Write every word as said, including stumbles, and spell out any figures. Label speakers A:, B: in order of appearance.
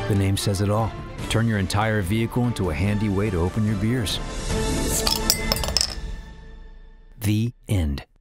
A: The name says it all. Turn your entire vehicle into a handy way to open your beers. The end.